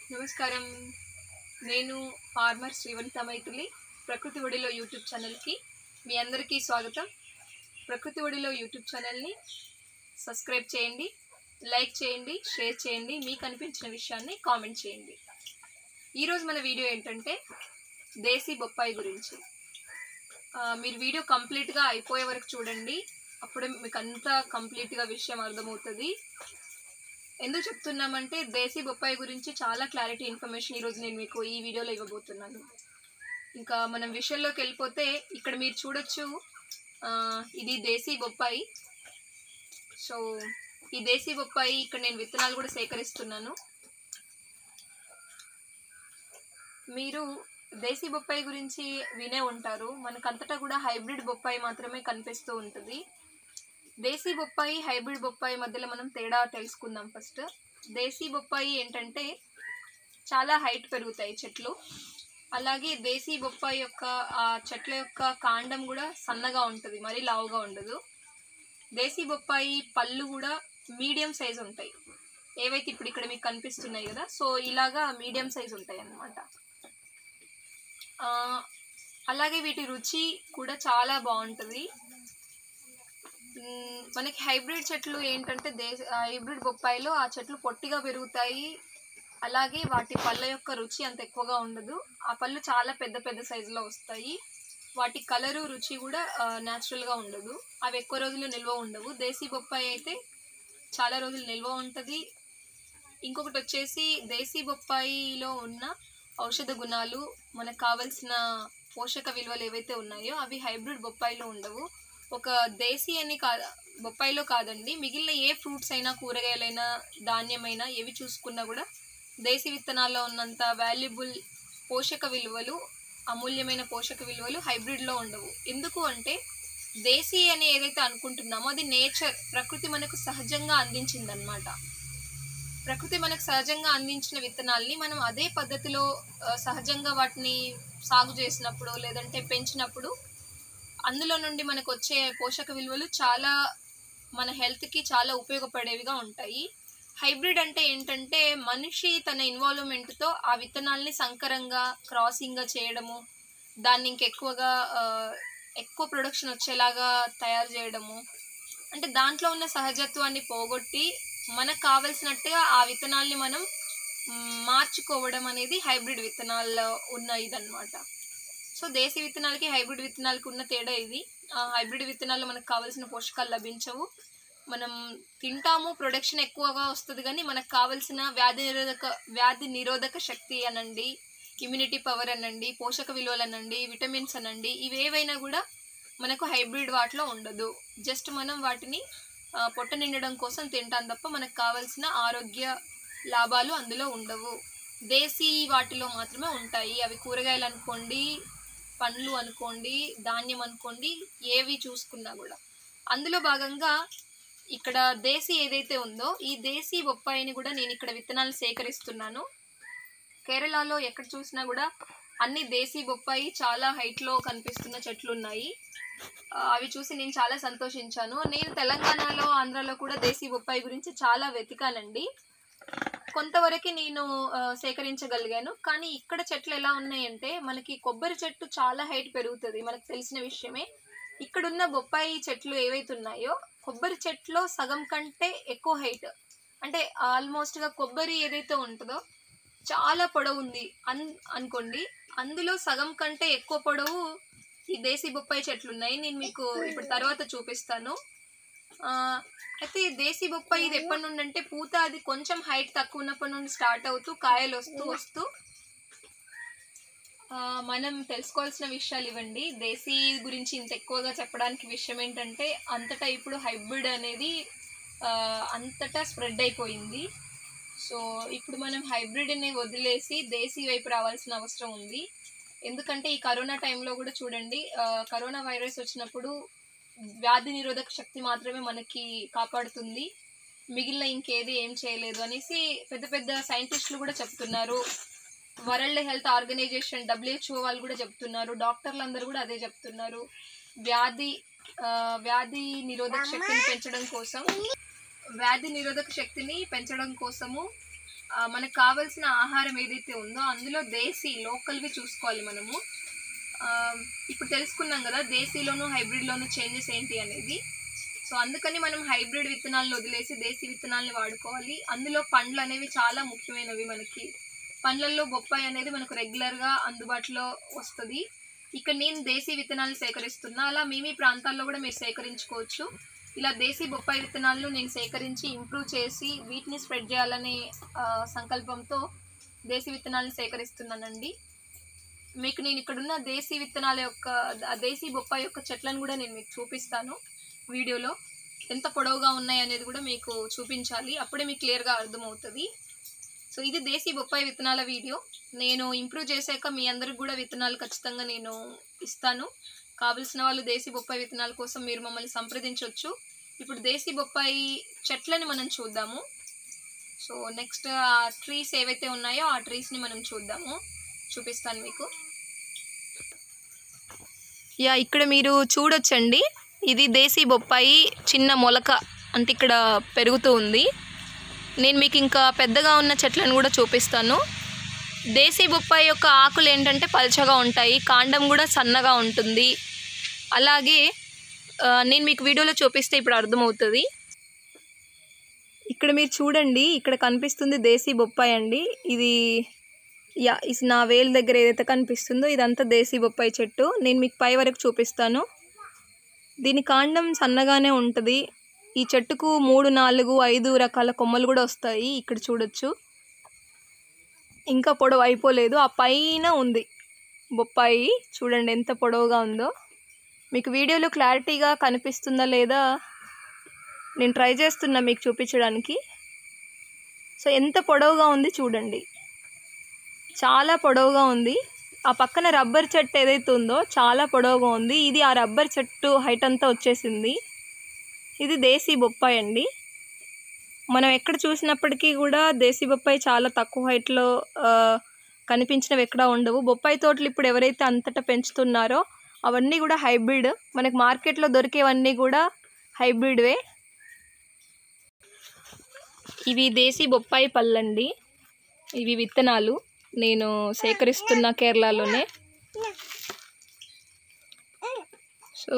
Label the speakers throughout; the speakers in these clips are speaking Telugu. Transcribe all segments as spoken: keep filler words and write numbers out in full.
Speaker 1: నమస్కారం. నేను ఫార్మర్ శ్రీవనిత మైథిలి. ప్రకృతి ఒడిలో యూట్యూబ్ ఛానల్కి మీ అందరికీ స్వాగతం. ప్రకృతి ఒడిలో యూట్యూబ్ ఛానల్ని సబ్స్క్రైబ్ చేయండి, లైక్ చేయండి, షేర్ చేయండి, మీకు అనిపించిన విషయాన్ని కామెంట్ చేయండి. ఈరోజు మన వీడియో ఏంటంటే దేశీ బొప్పాయి గురించి. మీరు వీడియో కంప్లీట్గా అయిపోయే వరకు చూడండి, అప్పుడే మీకు అంతా కంప్లీట్గా విషయం అర్థమవుతుంది. ఎందుకు చెప్తున్నామంటే దేశీ బొప్పాయి గురించి చాలా క్లారిటీ ఇన్ఫర్మేషన్ ఈరోజు నేను మీకు ఈ వీడియోలో ఇవ్వబోతున్నాను. ఇంకా మనం విషయంలోకి వెళ్ళిపోతే ఇక్కడ మీరు చూడొచ్చు, ఇది దేశీ బొప్పాయి. సో ఈ దేశీ బొప్పాయి ఇక్కడ నేను విత్తనాలు కూడా సేకరిస్తున్నాను. మీరు దేశీ బొప్పాయి గురించి వినే ఉంటారు. మనకంతటా కూడా హైబ్రిడ్ బొప్పాయి మాత్రమే కనిపిస్తూ ఉంటుంది. దేశీ బొప్పాయి హైబ్రిడ్ బొప్పాయి మధ్యలో మనం తేడా తెలుసుకుందాం. ఫస్ట్ దేశీ బొప్పాయి ఏంటంటే చాలా హైట్ పెరుగుతాయి చెట్లు. అలాగే దేశీ బొప్పాయి యొక్క ఆ చెట్ల యొక్క కాండం కూడా సన్నగా ఉంటుంది, మరీ లావుగా ఉండదు. దేశీ బొప్పాయి పళ్ళు కూడా మీడియం సైజ్ ఉంటాయి, ఏవైతే ఇప్పుడు ఇక్కడ మీకు కనిపిస్తున్నాయి కదా, సో ఇలాగా మీడియం సైజ్ ఉంటాయి అన్నమాట. అలాగే వీటి రుచి కూడా చాలా బాగుంటుంది. మనకి హైబ్రిడ్ చెట్లు ఏంటంటే దేశ హైబ్రిడ్ బొప్పాయిలో ఆ చెట్లు పొట్టిగా పెరుగుతాయి. అలాగే వాటి పళ్ళ యొక్క రుచి అంత ఎక్కువగా ఉండదు. ఆ పళ్ళు చాలా పెద్ద పెద్ద సైజులో వస్తాయి. వాటి కలరు రుచి కూడా న్యాచురల్గా ఉండదు. అవి ఎక్కువ రోజులు నిల్వ ఉండవు. దేశీ బొప్పాయి అయితే చాలా రోజులు నిల్వ ఉంటుంది. ఇంకొకటి వచ్చేసి దేశీ బొప్పాయిలో ఉన్న ఔషధ గుణాలు, మనకు కావలసిన పోషక విలువలు ఏవైతే ఉన్నాయో అవి హైబ్రిడ్ బొప్పాయిలో ఉండవు. ఒక దేశీ అని కా బొప్పాయిలో కాదండి, మిగిలిన ఏ ఫ్రూట్స్ అయినా, కూరగాయలైనా, ధాన్యమైనా ఏవి చూసుకున్నా కూడా దేశీ విత్తనాల్లో ఉన్నంత వాల్యుబుల్ పోషక విలువలు, అమూల్యమైన పోషక విలువలు హైబ్రిడ్లో ఉండవు. ఎందుకు అంటే దేశీ అని ఏదైతే అనుకుంటున్నామో అది నేచర్, ప్రకృతి మనకు సహజంగా అందించిందనమాట. ప్రకృతి మనకు సహజంగా అందించిన విత్తనాల్ని మనం అదే పద్ధతిలో సహజంగా వాటిని సాగు చేసినప్పుడు లేదంటే పెంచినప్పుడు అందులో నుండి మనకు వచ్చే పోషక విలువలు చాలా మన హెల్త్కి చాలా ఉపయోగపడేవిగా ఉంటాయి. హైబ్రిడ్ అంటే ఏంటంటే మనిషి తన ఇన్వాల్వ్మెంట్తో ఆ విత్తనాల్ని సంకరంగా, క్రాసింగ్గా చేయడము, దాన్ని ఇంకెక్కువగా ఎక్కువ ప్రొడక్షన్ వచ్చేలాగా తయారు చేయడము, అంటే దాంట్లో ఉన్న సహజత్వాన్ని పోగొట్టి మనకు కావలసినట్టుగా ఆ విత్తనాల్ని మనం మార్చుకోవడం అనేది హైబ్రిడ్ విత్తనాల్లో ఉన్న ఇదన్నమాట. సో దేశీ విత్తనాలకి హైబ్రిడ్ విత్తనాలకి ఉన్న తేడా ఇది. హైబ్రిడ్ విత్తనాల్లో మనకు కావాల్సిన పోషకాలు లభించవు. మనం తింటాము, ప్రొడక్షన్ ఎక్కువగా వస్తుంది, కానీ మనకు కావాల్సిన వ్యాధి నిరోధక వ్యాధి నిరోధక శక్తి అనండి, ఇమ్యూనిటీ పవర్ అనండి, పోషక విలువలు అనండి, విటమిన్స్ అనండి, ఇవేవైనా కూడా మనకు హైబ్రిడ్ వాటిలో ఉండదు. జస్ట్ మనం వాటిని పొట్ట నిండడం కోసం తింటాం తప్ప మనకు కావాల్సిన ఆరోగ్య లాభాలు అందులో ఉండవు. దేశీ వాటిలో మాత్రమే ఉంటాయి. అవి కూరగాయలు అనుకోండి, పండ్లు అనుకోండి, ధాన్యం అనుకోండి, ఏవి చూసుకున్నా కూడా. అందులో భాగంగా ఇక్కడ దేశీ ఏదైతే ఉందో ఈ దేశీ బొప్పాయిని కూడా నేను ఇక్కడ విత్తనాలు సేకరిస్తున్నాను. కేరళలో ఎక్కడ చూసినా కూడా అన్ని దేశీ బొప్పాయి చాలా హైట్లో కనిపిస్తున్న చెట్లు ఉన్నాయి. అవి చూసి నేను చాలా సంతోషించాను. నేను తెలంగాణలో, ఆంధ్రాలో కూడా దేశీ బొప్పాయి గురించి చాలా వెతికానండి. కొంతవరకు నేను సేకరించగలిగాను. కానీ ఇక్కడ చెట్లు ఎలా ఉన్నాయంటే, మనకి కొబ్బరి చెట్టు చాలా హైట్ పెరుగుతుంది, మనకు తెలిసిన విషయమే. ఇక్కడున్న బొప్పాయి చెట్లు ఏవైతే ఉన్నాయో కొబ్బరి చెట్లో సగం కంటే ఎక్కువ హైట్, అంటే ఆల్మోస్ట్గా కొబ్బరి ఏదైతే ఉంటుందో చాలా పొడవు ఉంది అన్ అనుకోండి, అందులో సగం కంటే ఎక్కువ పొడవు ఈ దేశీ బొప్పాయి చెట్లు ఉన్నాయి. నేను మీకు ఇప్పుడు తర్వాత చూపిస్తాను. అయితే దేశీ బొప్పాయి ఇది ఎప్పటి నుండి అంటే పూత అది కొంచెం హైట్ తక్కువ ఉన్నప్పటి నుండి స్టార్ట్ అవుతూ కాయలు వస్తూ వస్తూ మనం తెలుసుకోవాల్సిన విషయాలు ఇవ్వండి. దేశీ గురించి ఇంత ఎక్కువగా చెప్పడానికి విషయం ఏంటంటే అంతటా ఇప్పుడు హైబ్రిడ్ అనేది అంతటా స్ప్రెడ్ అయిపోయింది. సో ఇప్పుడు మనం హైబ్రిడ్ని వదిలేసి దేశీ వైపు రావాల్సిన అవసరం ఉంది. ఎందుకంటే ఈ కరోనా టైంలో కూడా చూడండి, కరోనా వైరస్ వచ్చినప్పుడు వ్యాధి నిరోధక శక్తి మాత్రమే మనకి కాపాడుతుంది, మిగిలిన ఇంకేది ఏం చేయలేదు అనేసి పెద్ద పెద్ద సైంటిస్టులు కూడా చెప్తున్నారు. వరల్డ్ హెల్త్ ఆర్గనైజేషన్ డబ్ల్యూహెచ్ఓ వాళ్ళు కూడా చెప్తున్నారు, డాక్టర్లు అందరూ కూడా అదే చెప్తున్నారు. వ్యాధి వ్యాధి నిరోధక శక్తిని పెంచడం కోసం వ్యాధి నిరోధక శక్తిని పెంచడం కోసము మనకు కావాల్సిన ఆహారం ఏదైతే ఉందో అందులో దేశీ లోకల్వి చూసుకోవాలి మనము. ఇప్పుడు తెలుసుకున్నాం కదా దేశీలోను హైబ్రిడ్లోను చేంజెస్ ఏంటి అనేది. సో అందుకని మనం హైబ్రిడ్ విత్తనాలను వదిలేసి దేశీ విత్తనాలని వాడుకోవాలి. అందులో పండ్లు అనేవి చాలా ముఖ్యమైనవి మనకి. పండ్లల్లో బొప్పాయి అనేది మనకు రెగ్యులర్గా అందుబాటులో వస్తుంది. ఇక్కడ నేను దేశీ విత్తనాలు సేకరిస్తున్నా, అలా మీ మీ ప్రాంతాల్లో కూడా మీరు సేకరించుకోవచ్చు. ఇలా దేశీ బొప్పాయి విత్తనాలను నేను సేకరించి ఇంప్రూవ్ చేసి వీటిని స్ప్రెడ్ చేయాలనే సంకల్పంతో దేశీ విత్తనాలను సేకరిస్తున్నానండి. మీకు నేను ఇక్కడున్న దేశీ విత్తనాల యొక్క దేశీ బొప్పాయి యొక్క చెట్లను కూడా నేను మీకు చూపిస్తాను వీడియోలో. ఎంత పొడవుగా ఉన్నాయి అనేది కూడా మీకు చూపించాలి, అప్పుడే మీకు క్లియర్గా అర్థమవుతుంది. సో ఇది దేశీ బొప్పాయి విత్తనాల వీడియో. నేను ఇంప్రూవ్ చేశాక మీ అందరికి కూడా విత్తనాలు ఖచ్చితంగా నేను ఇస్తాను. కావలసిన వాళ్ళు దేశీ బొప్పాయి విత్తనాల కోసం మీరు మమ్మల్ని సంప్రదించవచ్చు. ఇప్పుడు దేశీ బొప్పాయి చెట్లని మనం చూద్దాము. సో నెక్స్ట్ ఆ ట్రీస్ ఏవైతే ఉన్నాయో ఆ ట్రీస్ని మనం చూద్దాము, చూపిస్తాను మీకు. యా ఇక్కడ మీరు చూడొచ్చండి, ఇది దేశీ బొప్పాయి చిన్న మొలక అంటే ఇక్కడ పెరుగుతూ ఉంది. నేను మీకు ఇంకా పెద్దగా ఉన్న చెట్లను కూడా చూపిస్తాను. దేశీ బొప్పాయి యొక్క ఆకులు ఏంటంటే పల్చగా ఉంటాయి, కాండం కూడా సన్నగా ఉంటుంది. అలాగే నేను మీకు వీడియోలో చూపిస్తే ఇప్పుడు అర్థమవుతుంది. ఇక్కడ మీరు చూడండి, ఇక్కడ కనిపిస్తుంది దేశీ బొప్పాయి అండి. ఇది యా ఇది నా వేలు దగ్గర ఏదైతే కనిపిస్తుందో ఇదంతా దేశీ బొప్పాయి చెట్టు. నేను మీకు పై వరకు చూపిస్తాను. దీని కాండం సన్నగానే ఉంటుంది. ఈ చెట్టుకు మూడు నాలుగు ఐదు రకాల కొమ్మలు కూడా వస్తాయి. ఇక్కడ చూడొచ్చు, ఇంకా పొడవు అయిపోలేదు, ఆ పైన ఉంది బొప్పాయి. చూడండి ఎంత పొడవుగా ఉందో. మీకు వీడియోలో క్లారిటీగా కనిపిస్తుందా లేదా నేను ట్రై చేస్తున్నా మీకు చూపించడానికి. సో ఎంత పొడవుగా ఉంది చూడండి, చాలా పొడవుగా ఉంది. ఆ పక్కన రబ్బర్ చెట్టు ఏదైతే ఉందో చాలా పొడవుగా ఉంది. ఇది ఆ రబ్బర్ చెట్టు హైట్ అంతా వచ్చేసింది. ఇది దేశీ బొప్పాయి అండి. మనం ఎక్కడ చూసినప్పటికీ కూడా దేశీ బొప్పాయి చాలా తక్కువ హైట్లో కనిపించినవి ఎక్కడా ఉండవు. బొప్పాయి తోటలు ఇప్పుడు ఎవరైతే అంతటా పెంచుతున్నారో అవన్నీ కూడా హైబ్రిడ్. మనకి మార్కెట్లో దొరికేవన్నీ కూడా హైబ్రిడ్వే. ఇవి దేశీ బొప్పాయి పళ్ళండి, ఇవి విత్తనాలు నేను సేకరిస్తున్న కేరళలోనే. సో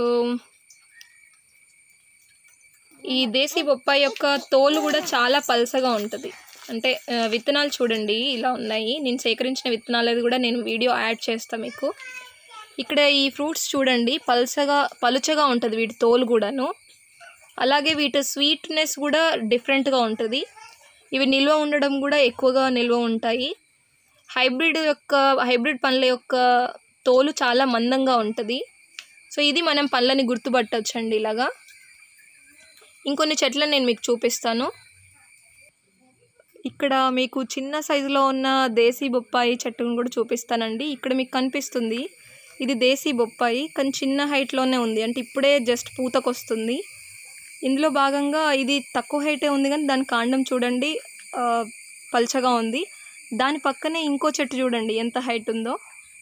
Speaker 1: ఈ దేశీ బొప్పాయి యొక్క తోలు కూడా చాలా పల్సగా ఉంటుంది. అంటే విత్తనాలు చూడండి ఇలా ఉన్నాయి. నేను సేకరించిన విత్తనాలది కూడా నేను వీడియో యాడ్ చేస్తాను మీకు. ఇక్కడ ఈ ఫ్రూట్స్ చూడండి పల్సగా పలుచగా ఉంటుంది వీటి తోలు కూడాను. అలాగే వీటి స్వీట్నెస్ కూడా డిఫరెంట్గా ఉంటుంది. ఇవి నిల్వ ఉండడం కూడా ఎక్కువగా నిల్వ ఉంటాయి. హైబ్రిడ్ యొక్క హైబ్రిడ్ పండ్ల యొక్క తోలు చాలా మందంగా ఉంటుంది. సో ఇది మనం పండ్లని గుర్తుపట్టవచ్చండి ఇలాగా. ఇంకొన్ని చెట్లను నేను మీకు చూపిస్తాను. ఇక్కడ మీకు చిన్న సైజులో ఉన్న దేశీ బొప్పాయి చెట్టును కూడా చూపిస్తానండి. ఇక్కడ మీకు కనిపిస్తుంది ఇది దేశీ బొప్పాయి, కానీ చిన్న హైట్లోనే ఉంది, అంటే ఇప్పుడే జస్ట్ పూతకొస్తుంది. ఇందులో భాగంగా ఇది తక్కువ హైటే ఉంది కానీ దాని కాండం చూడండి పల్చగా ఉంది. దాని పక్కనే ఇంకో చెట్టు చూడండి ఎంత హైట్ ఉందో.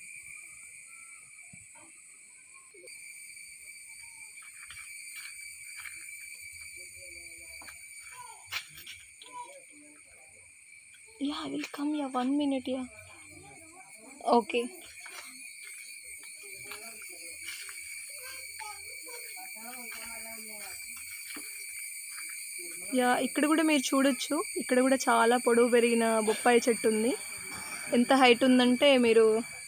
Speaker 1: Yeah, I will come here. One minute, yeah. Okay. Yeah ఇక్కడ కూడా మీరు చూడొచ్చు, ఇక్కడ కూడా చాలా పొడవు పెరిగిన బొప్పాయి చెట్టు ఉంది. ఎంత హైట్ ఉందంటే మీరు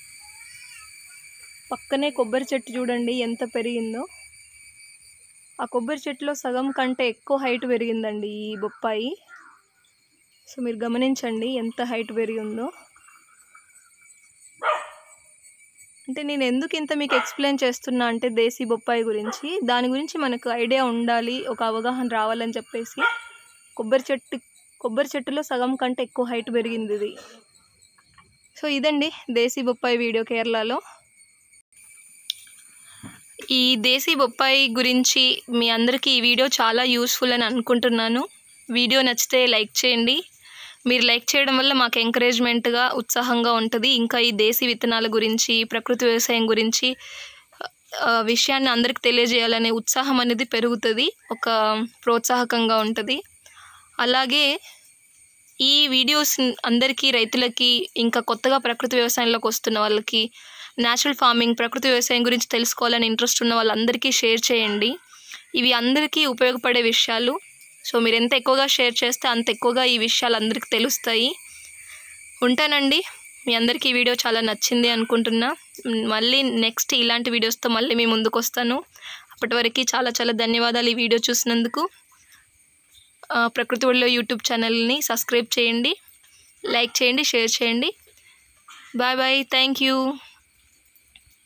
Speaker 1: పక్కనే కొబ్బరి చెట్టు చూడండి ఎంత పెరిగిందో. ఆ కొబ్బరి చెట్టులో సగం కంటే ఎక్కువ హైట్ పెరిగిందండి ఈ బొప్పాయి. సో మీరు గమనించండి ఎంత హైట్ పెరిగిందో. అంటే నేను ఎందుకు ఇంత మీకు ఎక్స్ప్లెయిన్ చేస్తున్నా అంటే దేశీ బొప్పాయి గురించి, దాని గురించి మనకు ఐడియా ఉండాలి, ఒక అవగాహన రావాలని చెప్పేసి కొబ్బరి చెట్టు కొబ్బరి చెట్టులో సగం కంటే ఎక్కువ హైట్ పెరిగింది ఇది. సో ఇదండి దేశీ బొప్పాయి వీడియో కేరళలో. ఈ దేశీ బొప్పాయి గురించి మీ అందరికీ ఈ వీడియో చాలా యూస్ఫుల్ అని అనుకుంటున్నాను. వీడియో నచ్చితే లైక్ చేయండి. మీరు లైక్ చేయడం వల్ల మాకు ఎంకరేజ్మెంట్గా ఉత్సాహంగా ఉంటుంది. ఇంకా ఈ దేశీ విత్తనాల గురించి ప్రకృతి వ్యవసాయం గురించి విషయాన్ని అందరికి తెలియజేయాలనే ఉత్సాహం అనేది పెరుగుతుంది, ఒక ప్రోత్సాహకంగా ఉంటుంది. అలాగే ఈ వీడియోస్ అందరికీ రైతులకి ఇంకా కొత్తగా ప్రకృతి వ్యవసాయంలోకి వస్తున్న వాళ్ళకి న్యాచురల్ ఫార్మింగ్ ప్రకృతి వ్యవసాయం గురించి తెలుసుకోవాలని ఇంట్రెస్ట్ ఉన్న వాళ్ళందరికీ షేర్ చేయండి. ఇవి అందరికీ ఉపయోగపడే విషయాలు. సో మీరు ఎంత ఎక్కువగా షేర్ చేస్తే అంత ఎక్కువగా ఈ విషయాలు అందరికీ తెలుస్తాయి. ఉంటానండి. మీ అందరికీ ఈ వీడియో చాలా నచ్చింది అనుకుంటున్నా. మళ్ళీ నెక్స్ట్ ఇలాంటి వీడియోస్తో మళ్ళీ మీ ముందుకు వస్తాను. అప్పటి వరకు చాలా చాలా ధన్యవాదాలు ఈ వీడియో చూసినందుకు. ప్రకృతి ఒడిలో యూట్యూబ్ ఛానల్ని సబ్స్క్రైబ్ చేయండి, లైక్ చేయండి, షేర్ చేయండి. Bye bye. Thank you.